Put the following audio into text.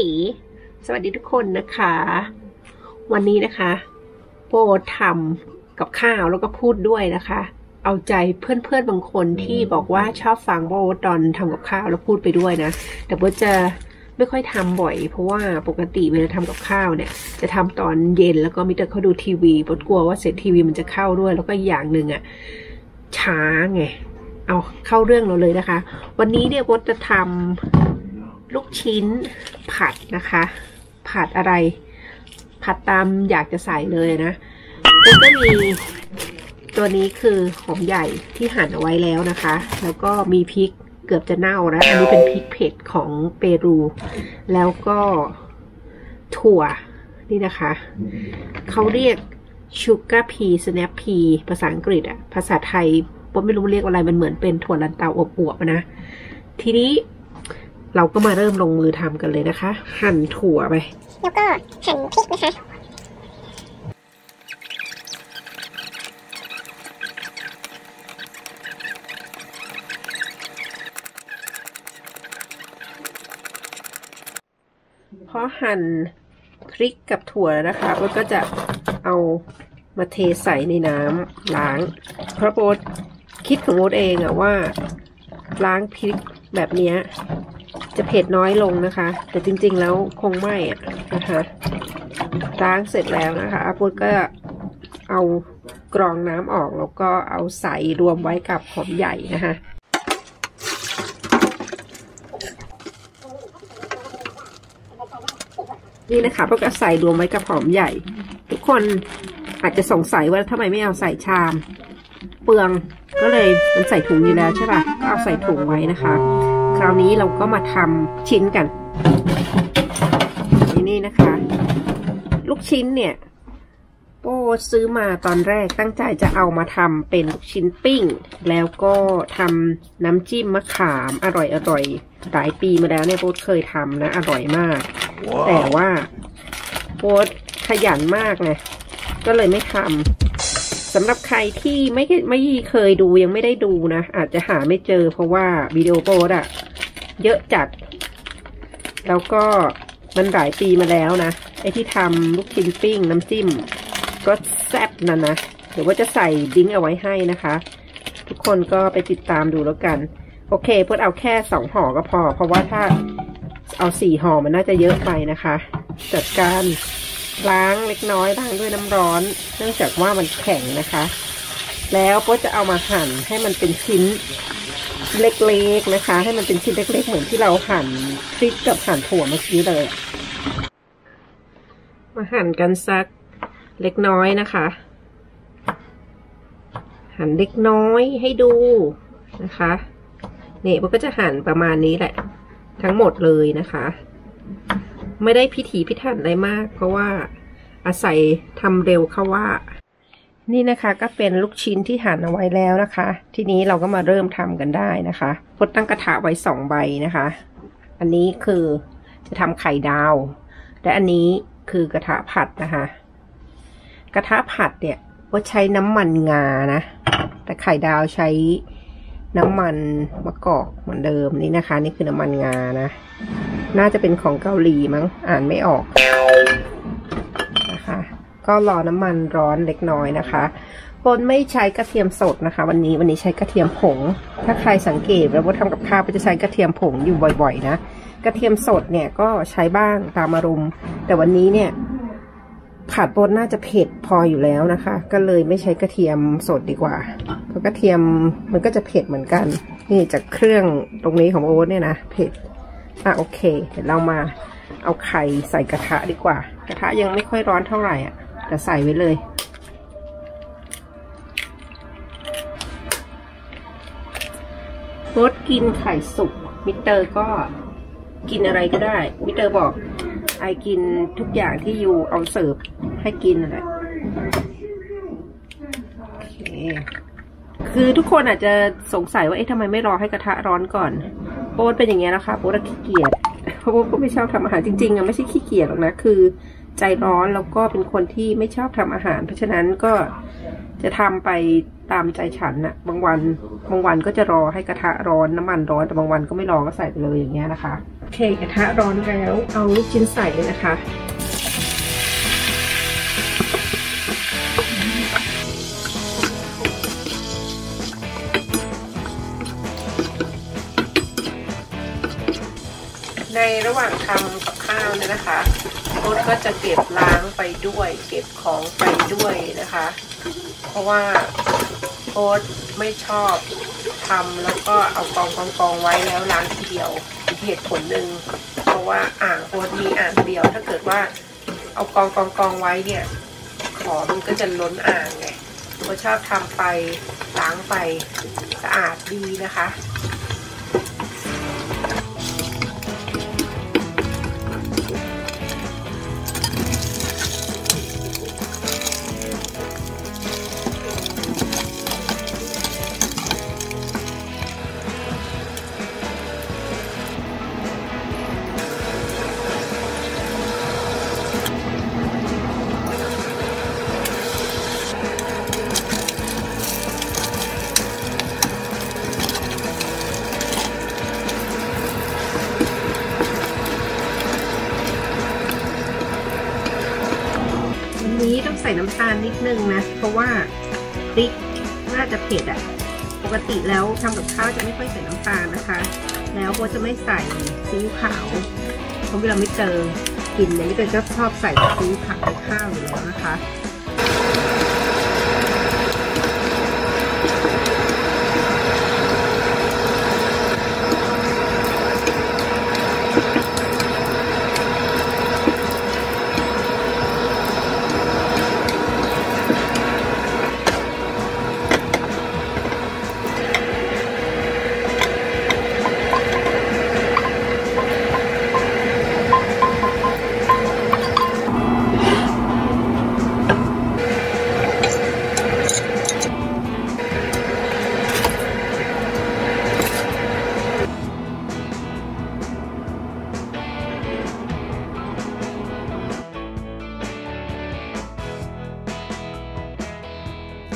สวัสดีทุกคนนะคะวันนี้นะคะโบทำกับข้าวแล้วก็พูดด้วยนะคะเอาใจเพื่อนๆบางคนที่บอกว่าชอบฟังโบตอนทำกับข้าวแล้วพูดไปด้วยนะแต่โบจะไม่ค่อยทำบ่อยเพราะว่าปกติเวลาทำกับข้าวเนี่ยจะทำตอนเย็นแล้วก็มิเตอร์เขาดูทีวีโบกลัวว่าเสร็จทีวีมันจะเข้าด้วยแล้วก็อย่างหนึ่งช้าไงเอาเข้าเรื่องเราเลยนะคะวันนี้เนี่ยโบจะทำลูกชิ้นผัดนะคะผัดอะไรผัดตามอยากจะใส่เลยนะแล้วก็มีตัวนี้คือหอมใหญ่ที่หั่นเอาไว้แล้วนะคะแล้วก็มีพริกเกือบจะเน่าแล้วอันนี้เป็นพริกเผ็ดของเปรูแล้วก็ถั่วนี่นะคะเขาเรียกชูการ์พีสแนปพีภาษาอังกฤษภาษาไทยผมไม่รู้เรียกอะไรมันเหมือนเป็นถั่วลันเตาอบอวบนะทีนี้เราก็มาเริ่มลงมือทำกันเลยนะคะหั่นถั่วไปแล้วก็หั่นพริกนะคะพอหั่นพริกกับถั่วนะคะโบ๊ทก็จะเอามาเทใส่ในน้ำล้างเพราะโบ๊ทคิดของโบ๊ทเองว่าล้างพริกแบบนี้จะเผ็ดน้อยลงนะคะแต่จริงๆแล้วคงไม่นะคะล้างเสร็จแล้วนะคะโบ๊ทก็เอากรองน้ำออกแล้วก็เอาใส่รวมไว้กับหอมใหญ่นะคะนี่นะคะโบ๊ทก็ใส่รวมไว้กับหอมใหญ่ทุกคนอาจจะสงสัยว่าทำไมไม่เอาใส่ชามเปลืองก็เลยมันใส่ถุงอยู่แล้วใช่ป่ะก็เอาใส่ถุงไว้นะคะคราวนี้เราก็มาทำชิ้นกันนี่นะคะลูกชิ้นเนี่ยโป้ซื้อมาตอนแรกตั้งใจจะเอามาทำเป็นลูกชิ้นปิ้งแล้วก็ทำน้ำจิ้มมะขามอร่อยหลายปีมาแล้วเนี่ยโป้เคยทำนะอร่อยมาก wow. แต่ว่าโป้ขยันมากไงก็เลยไม่ทำสำหรับใครที่ไม่เคยดูยังไม่ได้ดูนะอาจจะหาไม่เจอเพราะว่าวิดีโอโป้เยอะจัดแล้วก็มันหลายปีมาแล้วนะไอ้ที่ทำลูกชิ้นปิ้งน้ำจิ้มก็แซ่บนะเดี๋ยวว่าจะใส่ลิงก์เอาไว้ให้นะคะทุกคนก็ไปติดตามดูแล้วกันโอเคเพื่อเอาแค่2ห่อก็พอเพราะว่าถ้าเอา4ห่อมันน่าจะเยอะไปนะคะจัดการล้างเล็กน้อยล้างด้วยน้ำร้อนเนื่องจากว่ามันแข็งนะคะแล้วก็จะเอามาหั่นให้มันเป็นชิ้นเล็กๆนะคะให้มันเป็นชิ้นเล็กๆเหมือนที่เราหั่นพริกกับหั่นถั่วเมื่อกี้เลยมาหั่นกันสักเล็กน้อยนะคะหั่นเล็กน้อยให้ดูนะคะเนี่ยมันก็จะหั่นประมาณนี้แหละทั้งหมดเลยนะคะไม่ได้พิถีพิถันอะไรมากเพราะว่าอาศัยทำเร็วเข้าว่านี่นะคะก็เป็นลูกชิ้นที่หั่นเอาไว้แล้วนะคะทีนี้เราก็มาเริ่มทำกันได้นะคะพดตั้งกระทะไว้2 ใบนะคะอันนี้คือจะทำไข่ดาวและอันนี้คือกระทะผัดนะคะกระทะผัดเนี่ยว่าใช้น้ำมันงานะแต่ไข่ดาวใช้น้ำมันมะกอกเหมือนเดิมนี่นะคะนี่คือน้ำมันงานะน่าจะเป็นของเกาหลีมั้งอ่านไม่ออกนะคะก็รอน้ำมันร้อนเล็กน้อยนะคะปนไม่ใช้กระเทียมสดนะคะวันนี้ใช้กระเทียมผงถ้าใครสังเกตแล้วว่าทำกับข้าวก็จะใช้กระเทียมผงอยู่บ่อยๆนะกระเทียมสดเนี่ยก็ใช้บ้างตามอารมณ์แต่วันนี้เนี่ยผัดปนน่าจะเผ็ดพออยู่แล้วนะคะก็เลยไม่ใช้กระเทียมสดดีกว่าเพราะกระเทียมมันก็จะเผ็ดเหมือนกันนี่จากเครื่องตรงนี้ของโอ๊ตเนี่ยนะเผ็ดโอเคเดี๋ยวเรามาเอาไข่ใส่กระทะดีกว่ากระทะยังไม่ค่อยร้อนเท่าไหร่แต่ใส่ไว้เลยโอ๊ตกินไข่สุกมิสเตอร์ก็กินอะไรก็ได้มิสเตอร์บอกไอกินทุกอย่างที่ยูเอาเสิร์ฟให้กินนั่นแหละโอเคคือทุกคนอาจจะสงสัยว่าทำไมไม่รอให้กระทะร้อนก่อนโอ๊ตเป็นอย่างเงี้ยนะคะโอ๊ตขี้เกียจเพราะโอ๊ตก็ไม่ชอบทำอาหารจริงๆไม่ใช่ขี้เกียจหรอกนะคือใจร้อนแล้วก็เป็นคนที่ไม่ชอบทำอาหารเพราะฉะนั้นก็จะทำไปตามใจฉันนะบางวันก็จะรอให้กระทะร้อนน้ำมันร้อนแต่บางวันก็ไม่รอก็ใส่ไปเลยอย่างเงี้ยนะคะโอเคกระทะร้อนแล้วเอาลูกชิ้นใส่เลยนะคะในระหว่างทำกับข้าวเนี่ยนะคะโอ๊ตก็จะเก็บล้างไปด้วยเก็บของไปด้วยนะคะเพราะว่าโอ๊ตไม่ชอบทำแล้วก็เอากองไว้แล้วล้างทีเดียวอีกเหตุผลหนึ่งเพราะว่าอ่างโอ๊ตมีอ่างเดียวถ้าเกิดว่าเอากองไว้เนี่ยของมันก็จะล้นอ่างไงโอ๊ตชอบทำไปล้างไปสะอาดดีนะคะนี้ต้องใส่น้ำตาลนิดนึงนะเพราะว่าพริกน่าจะเผ็ดอ่ะปกติแล้วทำกับข้าวจะไม่ค่อยใส่น้ำตาลนะคะแล้วก็จะไม่ใส่ซีอิ๊วขาวเพราะเวลาไม่เจอกินเนี่ยไม่เจอก็ชอบใส่ซีอิ๊วขาวในข้าวอยู่แล้วนะคะ